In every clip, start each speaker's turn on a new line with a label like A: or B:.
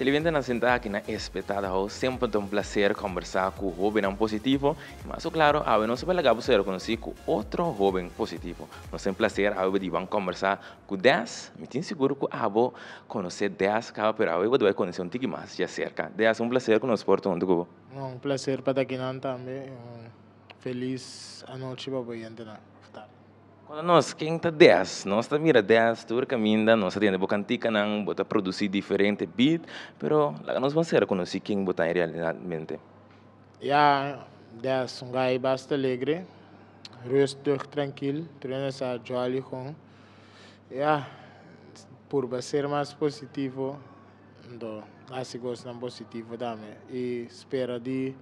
A: Se ele vem na sentar aqui na espetada, sempre é um prazer conversar com o jovem positivo, mas claro, a não se vai legal você conhecer com outro jovem positivo. Não é um prazer a de conversar com 10, me tenho seguro que a vou conhecer 10 cada per eu vou conhecer um tique mais de cerca. 10 um prazer com nós porto onde go.
B: Um prazer para estar aqui também. Feliz a noite para você entrar.
A: Quando nós, quem está 10, nós está mira 10, tu caminha, nós tem boa cantica, não, bota produzir diferente beat, pero lá nós vamos ser conhecer quem bota realmente.
B: Ja, dat is een guy best alegre. Rustig, tranquilo. Treina essa jolly com. Ja, por ser mais positivo, então, assim gosto de positivo também. E espera de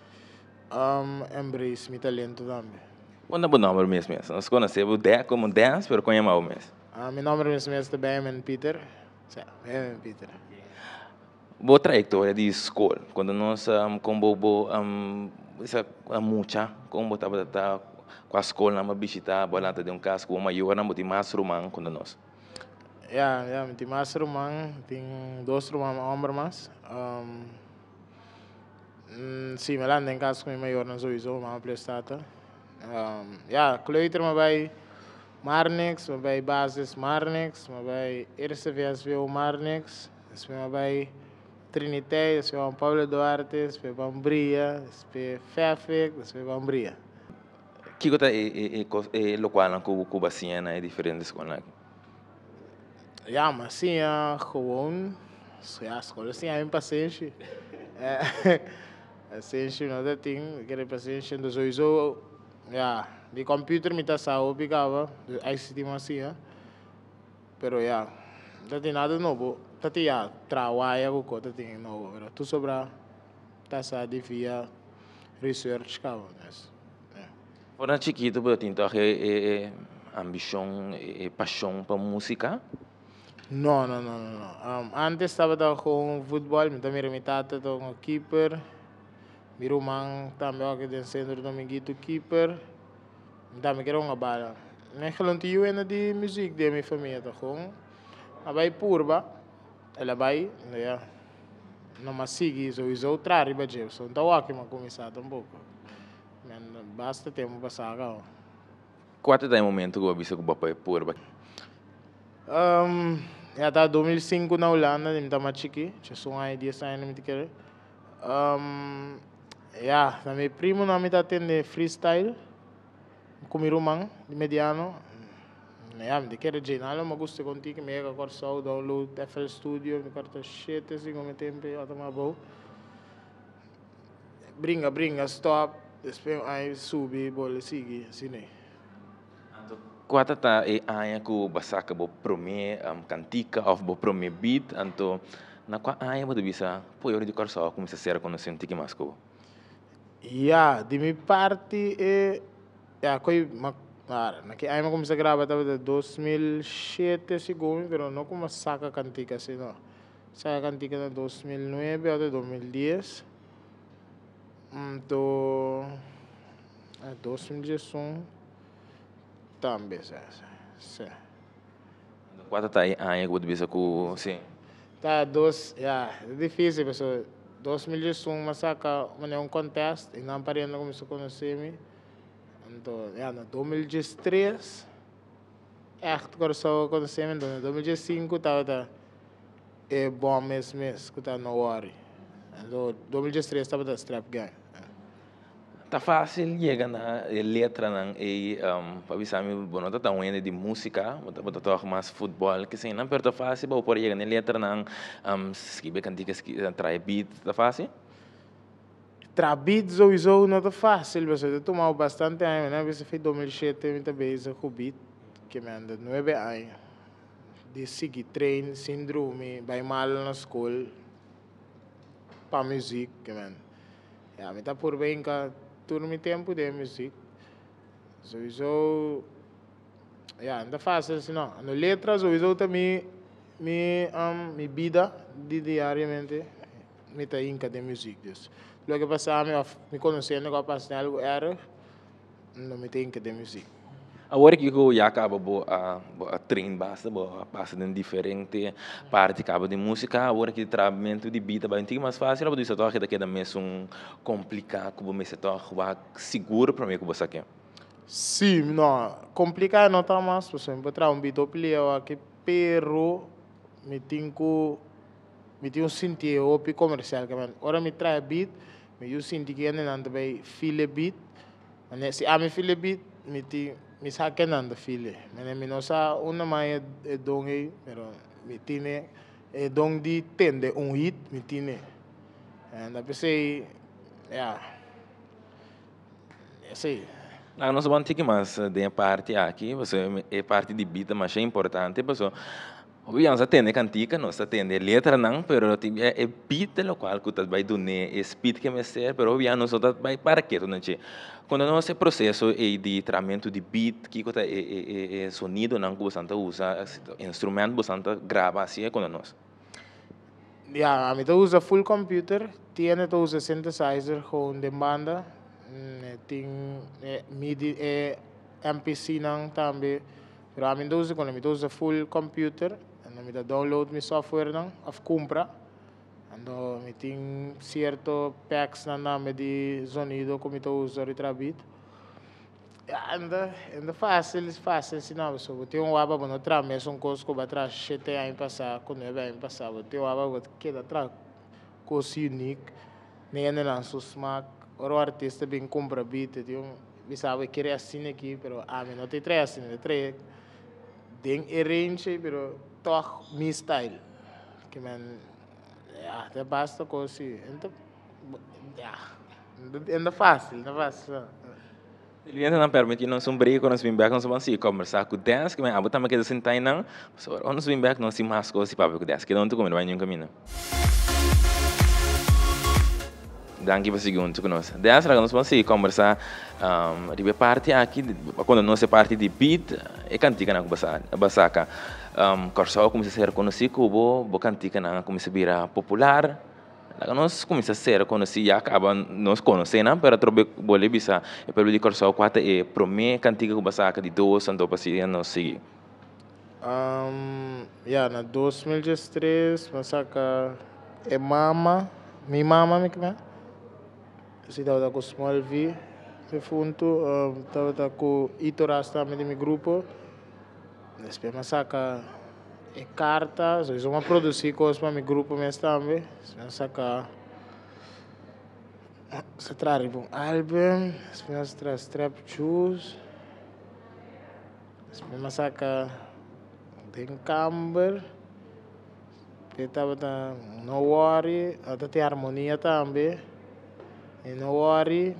B: embrace meu talento também.
A: Quando é bom nome mesmo, nós conhecemos 10 como 10, pero conhecemos mesmo.
B: Meu nome é Benjamin Peter. Sim, Benjamin Peter.
A: Boa trajetória de escola, quando nós como essa mucha, como estava com a escola na visita, bolanta de casco, uma maior na motiva mais romano quando nós.
B: Ja, met die masterman, tem dois homens mais. Sim, mas lá em casa com o maior não sowieso, mas prestata. Ja, kleuter maar bij Marnix, maar bij basis Marnix, maar bij eerste VSVO Marnix, dus maar bij Triniteit, dus bij Pablo Duarte, dus bij Bambria, dus bij Fairfax, dus bij Bambria.
A: Que gota é local na Cuba Siena é diferente escola.
B: Ja, maar sim, gewoon, ja, escola sim, é paciência. Paciência não é ting, querer paciência, então sowieso, ja, die computer met dat zou opgave, de ICT masia. Pero ja, dat is nada novo. Dat is ja, trabalha com dat is novo. Pero tu sobra, tá sa de via research cava, mas.
A: Quando chiquito, eu tinha ambição e paixão para música.
B: Não, não, não, não. Antes estava com futebol, mas também minha tata com keeper. Meu irmão também aqui dentro do centro dominguito keeper. Também quero uma bala. Nem que não tinha de música de minha família, tá com. A vai purba, ela vai, né? Não mais sigue, só outra riba de eu. Então aqui mas começar um pouco. Mas basta tempo passar agora.
A: Qual é o momento que eu vi que o papai purba?
B: Já tá 2005 na Holanda, nem tá mais chique. Já sou aí 10 anos não me quer. Ja, na meu primo na me tá tendo freestyle. Com meu irmão, de mediano. Ja, me quer dizer, não, mas gosto contigo, me é agora só download FL Studio, me carta shit, assim como tempo, eu tô mais bom. Bringa, stop, depois aí sube, bola, sigue, assim né.
A: Qual é a área que o basaca bo prome cantica ou bo prome beat, então na qual área você bisa, pô eu de cor só começa a ser conhecido que mais que
B: Ja, de minha parte é, ja, coi, naquele ano comecei a gravar estava de 2007 segundo, pero não como saca cantica assim não. Saca cantica de 2009 até 2010. Então, 2011 também, sim.
A: Qual é a área que você bisa que sim?
B: Tá, ja, é difícil, pessoal. 2011 mas saca, mas é um contest, e não parei não começou a conhecer-me. Então, ja, no 2013, echt começou a conhecer-me, então, em 2005 estava é bom mesmo, que estava no worry. Então, 2013 estava da Strap Gang.
A: Tá fácil chega na letra não e para visar me bom tá um de música, botar tocar mais futebol que sim, não pero tá fácil para por chegar na letra não escrever cantiga trai beat tá fácil.
B: Beat sowieso não é fácil, mas eu tomava bastante tempo, né? Você fez 2007, eu também fiz com beat, que me anda 9 anos. De seguir treino, síndrome, vai mal na escola, para música, que me anda. Me tá por bem que todo meu tempo de música. Sowieso, não é fácil assim, não. Na letra, sowieso também, minha vida, diariamente, me tá inca de música. Lo que passa, me conhecendo, que eu passei algo erro, não me tem que de música.
A: Agora que eu já acaba a trein basta, passa em diferente parte acaba de música, agora que o tratamento de beat é bem mais fácil, eu disse que daqui da mês complicado, como me se toca seguro para mim que você quer.
B: Sim, não, complicado não está mais, por exemplo, para um beat eu aqui, pero me tenho sentido o comercial que man, ora me traz beat, me eu sinto que ainda não também file beat, mas se a me file beat, me saca não file, mas me não sa uma mais é dom aí, pero me tiene é dom de tende hit, me tiene, and pensei, yeah, assim.
A: Nós vamos ter que mais de parte aqui, você é parte de beat, mas é importante, pessoal. Obviamente, atende cantica, nós atende letra não, pero é beat lo qual que vai donar é speed que me ser, pero obviamente nós vai para que não sei. Quando nós processo de tratamento de beat, que é sonido não que você usa, instrumento você grava assim é quando nós.
B: Ja, a mí te usa full computer, tiene te usa synthesizer gewoon de banda, ting MIDI MPC nang tambe, pero a mí te usa quando me usa full computer, a mí te download mi software nang, of compra, ando me ting cierto packs nang name de sonido como me te usa retrabit. Anda fácil, se não, só tem um aba no trás, mas um coisa que vai atrás, 7 anos passar, quando é bem passar, tem um aba que dá atrás, coisa única, nem ainda não sou smack, o artista bem compra beat, tem me sabe que é assim aqui, pero a mim não tem três assim, tem arrange, pero toch mi style, que man, até basta coisa, então, anda fácil.
A: Ele não permite nós break quando nós vim back nós vamos se conversar com dez que mas a botar que sentar aí não, só nós vim back nós se mais coisas para ver com dez que não tu como vai nenhum caminho. Danke por segundo conosco. Dez nós vamos se conversar de parte aqui quando nós é parte de beat é cantica na basaca. Corso como se ser conhecido como cantica na como se vira popular. Nós começamos a ser conhecidos, já acaba nós conhecendo, mas trobe boleh bisa, e pelo de corso quatro e prome cantiga que basaka de dois ando passiria nós seguir.
B: Na 2003, masaka mi mama me kena. Si estava com Small V, se funto, estava com Ito Rasta de meu grupo. Depois masaka e carta, so eu produzir coisas para meu grupo mesmo também. Masaka se traz um álbum, depois traz Trap Shoes, depois masaka tem Camber, estava No Worry, até tem Harmonia também. E No Worry,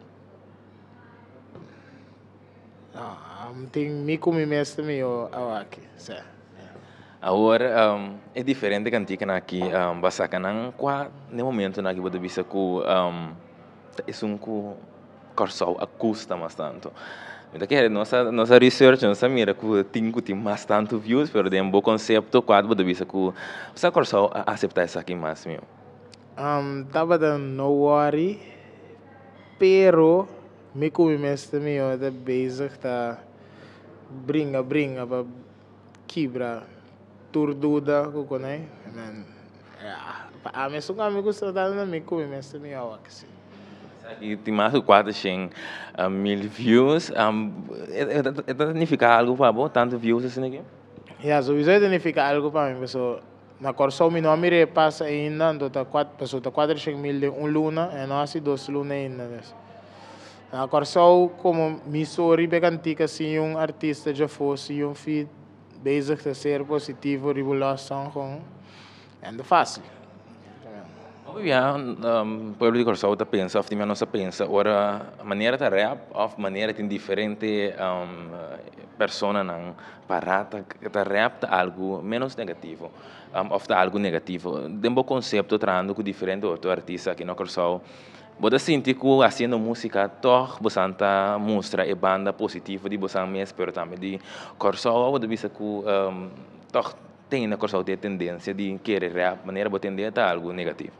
B: tem Mico me mestre meu aqui, certo?
A: Agora é diferente cantica aqui, basaka nang qua no momento na que você visa que é corso custa bastante. Então que nossa research, nossa mira que tem bastante views, pero tem um bom conceito quando você visa que o corso aceitar isso aqui mais meu.
B: Tava dando No Worry, pero Mico me mestre meu é bezig tá bringa para quebrar turduda ko konay and a mim sung amigo sa dalo na Mico me mestre meu aqui.
A: E tem mais de 400 mil views. Significa algo para você? Tanto views assim aqui?
B: So isso significa algo para mim. Pessoal, na corso meu nome repassa ainda, então tá 400 mil de luna, e não assim 2 lunas ainda. Na corso, como me sorri becantica, se artista já fosse feed, bezig a ser positivo, revelação com, é fácil.
A: Ja, pueblo de Corsau ta pensa, of timia nossa pensa, ora maneira ta rap, of maneira tem diferente persona nang parata, ta rap ta algo menos negativo, of ta algo negativo. Dembo concepto trando com diferente outro artista aqui no Corsau. Boda sinti que haciendo música toch bosanta mostra e banda positiva de bosan mes, pero também de Corsau, boda bisa que toch tem na Corsau tem tendência de querer rap, maneira bo tender ta algo negativo.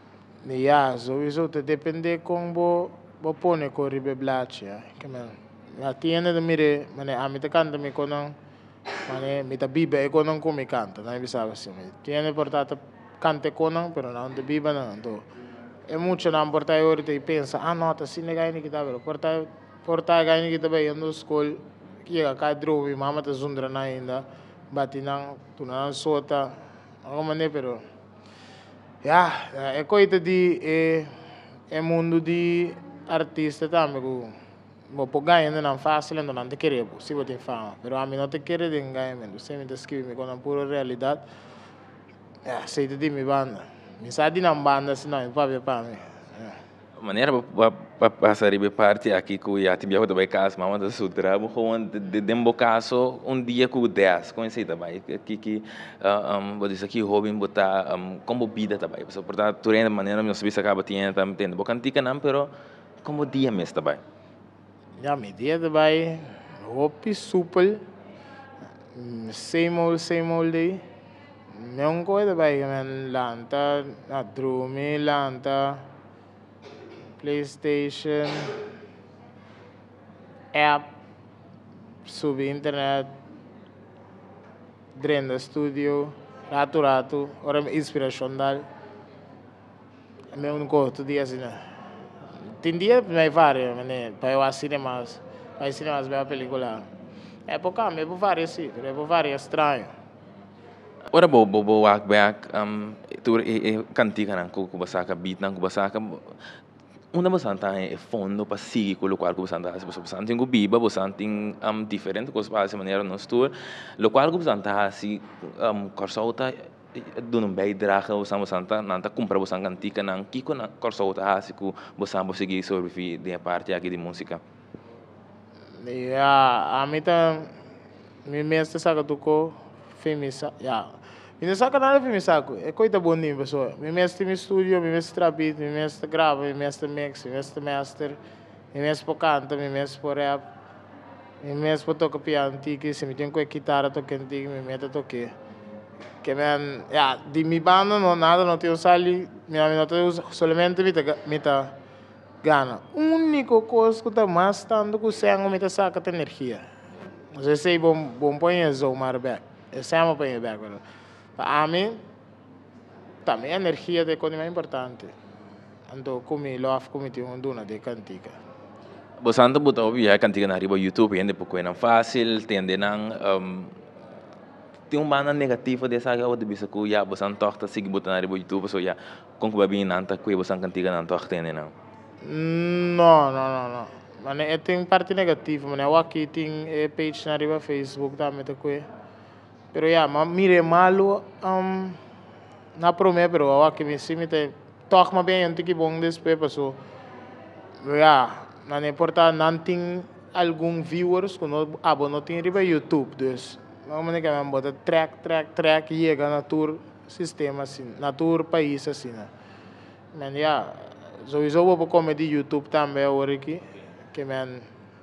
B: So isso depende com bo pone com ribe blache, que man Ya tiene de mire, mane a mí te canta mi conan, mane mi te bibe e conan con mi canta, no hay sabe si me tiene portata cante conan, pero no te bibe no to. É mucho não porta ahorita e pensa, ah não, tá assim legal nem que tá, pero porta gai nem que tá bem no school, que é cá drobi, mama tá zundra na ainda, bati nang tu nang sota, algo mané pero, ya, é coisa de é mundo de artista também, mo po ganha não fácil, não te querer, se você tem fama, pero a mim não te querer de ganha, você me descreve com a pura realidade, é, sei de mi banda, mi sa di não banda, senão eu vou ver para mim.
A: Maneira para passar a parte aqui que já tive outra vez casa, mas da sutra, gewoon de dembo caso dia com 10, conheci também, que vou dizer aqui hobby botar como vida também, portanto tu ainda maneira não sabia se acaba tendo também, tendo bocantica não, pero como dia mesmo também.
B: Ja, meu dia também, hobby super, same old day. Não coisa também, man, lanta, a drume, lanta. PlayStation, app, subir internet, drenda studio, rato, ora inspiração dal. É meu único dia assim, né? Tem dia me vários, né? Para eu assistir mais, ver a película. É por cá, é por vários sim, é por vários estranho.
A: Ora bo back tu cantica nan ku basaka beat nan ku basaka una basanta é fundo para seguir com o qual que basanta se você basanta tem biba basanta tem diferente coisa para essa maneira no tour lo qual que basanta assim corsauta do não vai draga basanta nanta compra basanta cantica nan kiko na corsauta assim que basanta seguir sobre de parte aqui de música.
B: Ja, a mim tá me mestre saca tocou femisa, ja. Não saca nada femisa, é coisa boninha pessoal. Me mestre no estúdio, me mestre trapito, me mestre grava, me mestre mix, me mestre master, me mestre por canta, me mestre por rap, me mestre por tocar piano, tique, se me tem com a guitarra tocar tique, me mete tocar. Que man, ja, de mi banda não nada, não tenho sali, minha não tenho somente me tá gana. Único coisa que tá mais tanto que o sangue me tá saca de energia. Você sei bom põe a zoomar back. É sempre põe back. Para mim, também a energia é coisa mais importante. Então, como love, como tem um dona de cantiga.
A: Você anda botando via cantiga na riba YouTube, ainda pouco não fácil, tende não tem banda negativa dessa que eu de bisa que já você torta seguir botando na riba YouTube, so já com que vai vir nanta que você cantiga não torta tende não.
B: Não. Mas tem parte negativa, mas eu aqui tem page na riba Facebook também tá com. Pero ya, mire malo na promessa, pero eu aqui me sim te toque mais bem, antes que bom depois passou. Ya, não importa, não tem algum viewers que não tem riba YouTube, dus vamos dizer que bota track e chega na tour sistema assim, na tour país assim, né? Mas ya, sowieso vou comer de YouTube também agora aqui, que man,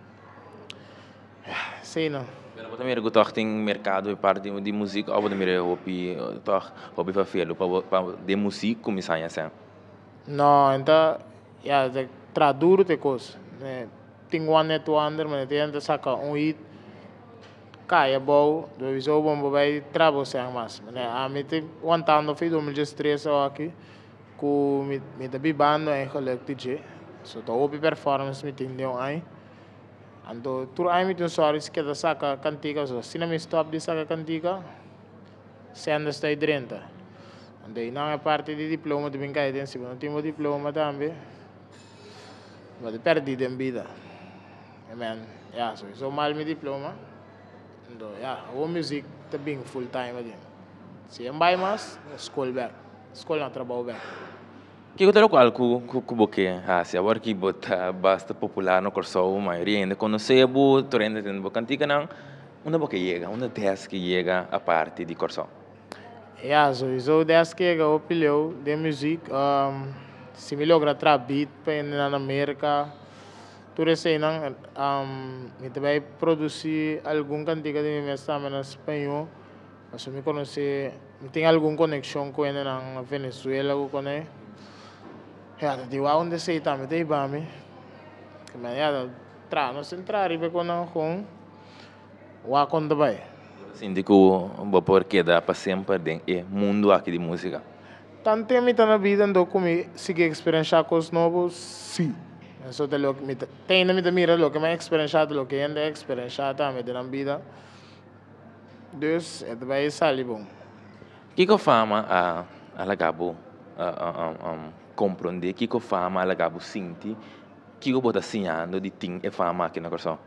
B: sei não.
A: Pero você também gosta de mercado e parte de música, ou você também hobby para fazer, para de música começar a ser?
B: Não, então, já, traduz de coisa. Tem one net wonder, mas tem que sacar hit, cai bom, sowieso bom vai trabalhar mais. A mim tem one time no fim 2013 aqui, com me da bibando em coletivo, so tô hobby performance me tem deu aí. Ando tur ai mit stories que da saca cantiga so sina me stop de saca cantiga se anda sta idrenta ando não é parte de diploma de brincar tem se não tenho diploma também mas perdi em vida man yeah so mal mi diploma ando yeah o music tá bem full time ali se em vai mais escola na trabalho back.
A: Que outro qual que boque assim agora que bota basta popular no corso a maioria ainda conhece bu torrente tem bocantica não uma boque chega uma dez que chega a parte de corso.
B: Ja, sowieso dez que chega o pilhão de música se me logra beat para na América tudo isso aí não me também produzir algum cantiga de mim também em espanhol mas me conhece me tem alguma conexão com ele na Venezuela ou com ele. Ja, die wou de zee aan met die bami. Maar ja, Nós entrar e com o aconto vai.
A: Sinto que vou por quedar para sempre dentro do mundo aqui de música.
B: Tanto tempo na vida, então, como seguir experienciar coisas novas, sim. Isso é o que tem na minha mira, o que mais experienciado, o que ainda é experienciado também na vida. Dus, het vai sair bom.
A: Que eu fama a lagabo compreender que eu fama a lagabo sentir que eu botar sinhando de ting e fama aqui na coração.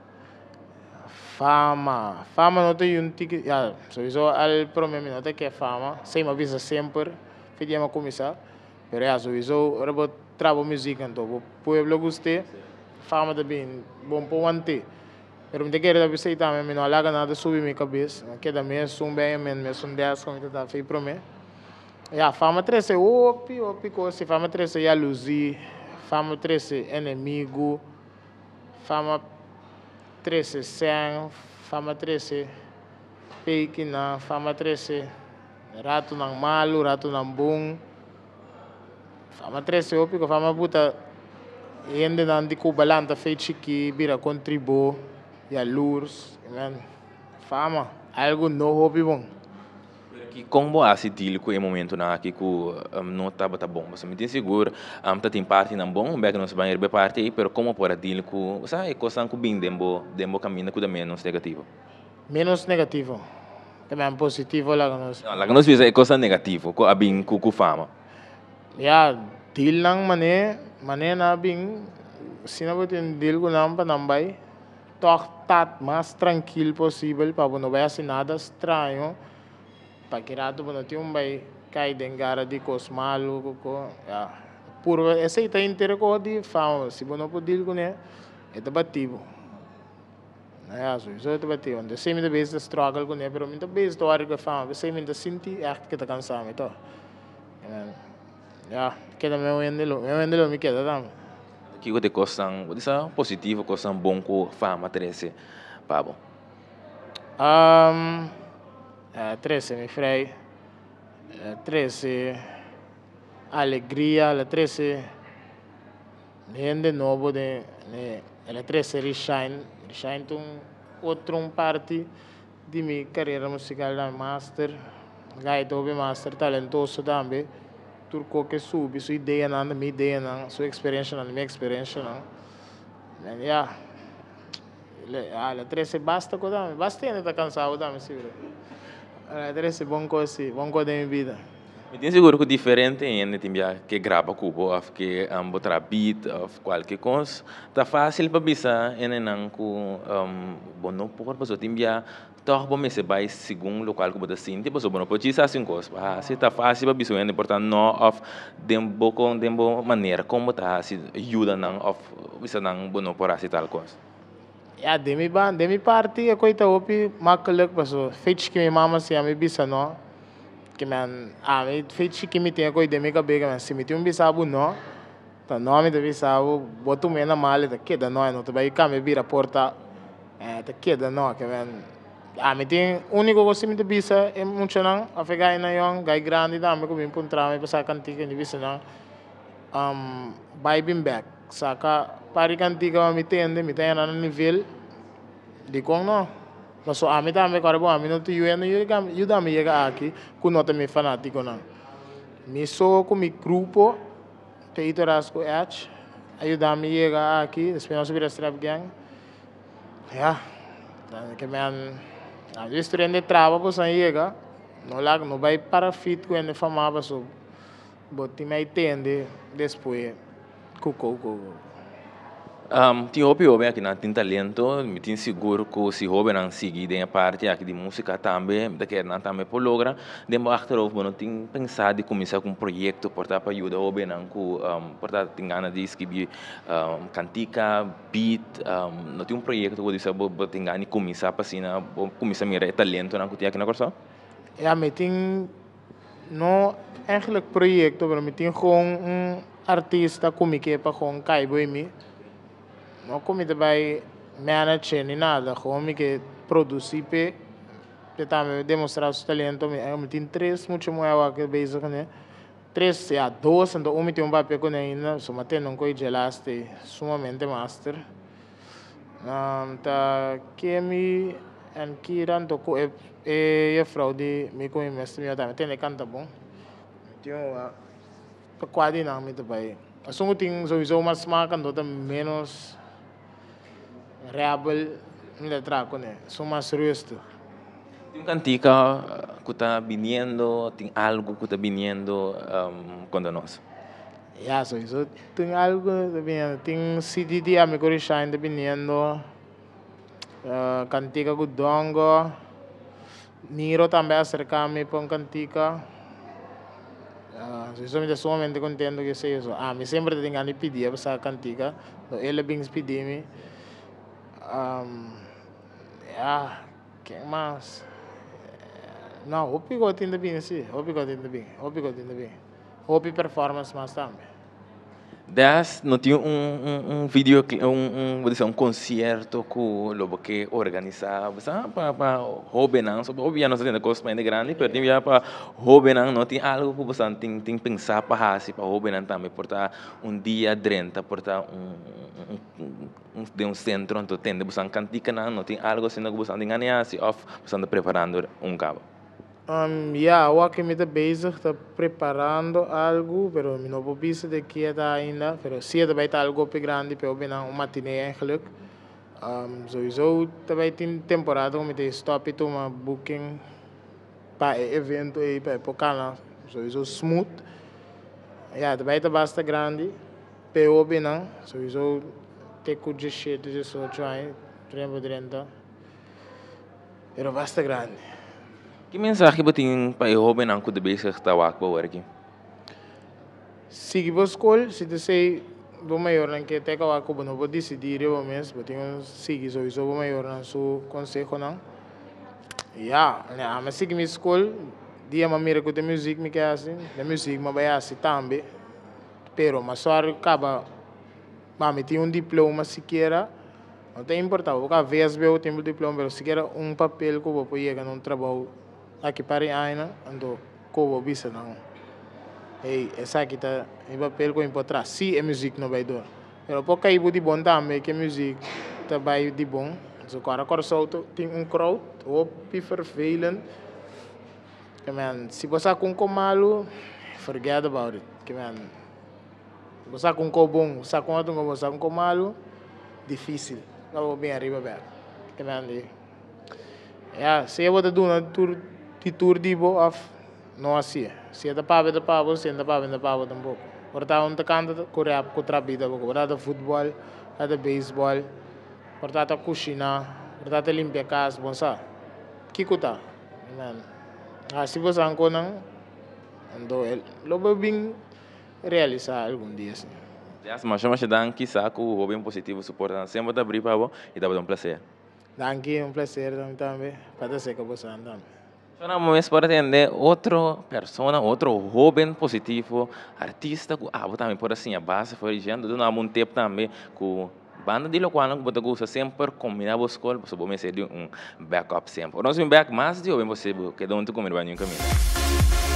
B: Fama não tem um tique, já, sowieso al problema não tem que fama, sem uma visa sempre, pedir uma comissão, mas já sowieso eu vou trabalhar música então, o povo gosta, fama também bom para manter. Pero me quero dar você também, não alaga nada subir minha cabeça, que da minha sum bem, minha sum 10 como está feito para mim. Já fama 13 opi coisa, fama 13 já luzi, fama 13 inimigo, fama 13 sem, fama 13 fake na, fama 13 rato nang malo, rato nang bom, fama 13 opi ko fama buta ainda não de cubalanta feito que vira contribu e a luz, fama algo novo opi bom.
A: Que como assim deal com o momento na que não estava tá bom, mas me tem seguro, tá tem parte não bom, bem que não se vai ir bem parte aí, pero como para deal com, sabe, coisa que bem dembo caminho com menos negativo.
B: Menos negativo, também positivo lá que nós.
A: Não, lá que nós vemos é coisa negativa, com a bem com fama.
B: Ya, deal lang mané na bing, se não botem deal com não para não vai, tortar mais tranquilo possível para não vai assim nada estranho. Para que rato não tem vai cair dentro de coisa malo, já. Por essa aí tá inteiro com de fama, se não pode deal com ele, é debativo. Ja, sowieso é debativo. De sem de vez de struggle com ele, pero muita vez do ar que fama, sem muita senti é que tá cansado, então. Ja, queda meu endelo me queda também.
A: Que eu te coisas, vou dizer positivo, coisas bom com fama 13, Pablo.
B: 13 mi frei, 13 alegria, 13 gente novo de, 13 reshine outra parte de minha carreira musical da master, gaito be master talentoso também, turco que subi sua ideia não, minha ideia não, sua experiência não, minha experiência não, yeah. Le 13 basta com também, basta ainda tá cansado também, sim. Le 13 bom coisa da minha vida.
A: Me tenho seguro que diferente ainda tem que grava cubo, ou que botar beat, ou qualquer coisa, tá fácil para bisa ainda não com bom não por pessoa tem toh bom me se vai segundo local que botar sim, tipo só bom pode dizer assim coisa, se tá fácil para bisa ainda portanto não of dembo maneira como tá se ajuda não of bisa não bom por assim tal coisa.
B: Ja, demi parte é coisa opi makkelijk paso. Feito que minha mama se ame bisa não, que man feito que me tem coisa demi cabeça, man se me tem bisabo não, tá não me deve bisabo, boto me na mala, tá queda não tá vai cá me vira porta, tá queda não, que man me tem único coisa me deve bisa é muito não, a pegar na yon, gai grande dá me com me encontrar me passar cantiga de bisa não, buy bim back, saca pari cantiga me tem na nível de como não. Mas a mim também agora bom, a mim não te ajuda me chegar aqui, com nota me fanático não. Me sou com meu grupo, te itorasco edge, ajuda me chegar aqui, depois nós subir a strap gang. Ja, que me a história de trabalho por sair chega, não vai para fit com ele famava so, bote me entende depois, cuco.
A: Tem hobby aqui não tem talento, me tem seguro que se hobby não seguir tem a parte aqui de música também, da que não também por logra, demo achterhoofd não tem pensar de começar com projeto portar para ajuda hobby não com portar tem ganas de escrever cantica, beat, não tem projeto que você tem ganas de começar para assim, começar a mirar talento não que tem aqui na corção?
B: Ja, me tem não eigenlijk project, maar me tem gewoon artista como que para gewoon caibo em mim. Não como vai manager nem nada, como que produzir para também demonstrar o talento. Eu tenho 3 muito mais que basic né. 3 já 2 então tem papel com ainda, só matei não coi gelaste sumamente master. Ta Kemi en Kiran toko e fraude me com mestre meu também tem canta bom. Tinha pa quase não me também. A som tem sowieso mas makan do menos reable me trago né. São mais rustig.
A: Tem cantica que está viniendo, tem algo que está viniendo quando nós.
B: Ya, sowieso tem algo também. Tem CDD a me corrigir dependendo. Cantica Gudongo. Niro também acerca-me para cantica. Sowieso me dá sumamente contento que sei isso. Me sempre tenho que pedir para essa cantica. Ele bem pedir-me. Quem mais? Não, o picote ainda bem, sim. O picote ainda bem. O picote ainda bem. O performance mais também.
A: Das não tinha vídeo, vou dizer, concerto que o que organizava, para hobby não, só hobby não tem coisa mais grande, mas tem para hobby não tem algo que você tem pensar para assim, para hobby não também, portar dia 30, portar de centro onde tem, você cantica não tem algo assim que você tem ganhar assim, ou você está preparando cabo.
B: Eu aqui me bezig, está preparando algo, pero me não vou dizer de que está ainda, pero sim também está algo grande, pero bem um matinee eigenlijk. Sowieso também tem temporada como te stop e toma booking para evento e para época, sowieso smooth. Também está bastante grande, pero bem não, sowieso te cuide cheio de só try, 30, pero bastante grande.
A: Que mensagem você tem para o jovem não que deve estar aqui?
B: Siga a escola, se você é maior não quer ter que não vou decidir eu mesmo, tenho seguir sowieso o maior não seu conselho não. Mas siga minha escola, dia mas mira que tem música me quer assim, a música me vai assim também, pero mas só acaba, mas tem diploma sequer. Não tem importância, porque às vezes eu tenho diploma, mas sequer papel que eu vou pegar num trabalho aqui para ainda, então que eu vou ver não. Essa aqui está em papel que eu vou trazer, se a música não vai dar. Mas porque aí de bom também, que a música está vai de bom. Então agora só tem crowd, ou vervelend. Se você com malo, forget about it. Você com bom, você com malo, difícil. Não vou bem arriba bem. Se eu vou dar uma tour de boa, não assim. Se é da pava, se é da pava também. Portanto, onde canta, corre com trapida, portanto, futebol, portanto, beisebol, portanto, cozinha, portanto, limpar a casa, bom sabe? Que custa? Se você não, então, logo bem realizar algum dia assim.
A: Mas chama dan quizá que o bem positivo suporta sempre da abrir para e dá um prazer.
B: Danke, um prazer também. Para ser que você anda.
A: Então, vamos para atender outra pessoa, outro jovem positivo, artista que também pode assim a base foi gente, não há muito tempo também com banda de local que você gosta sempre combinar a escola, você pode ser um backup sempre. Nós um back mais de bem possível que dá um comer banho em caminho.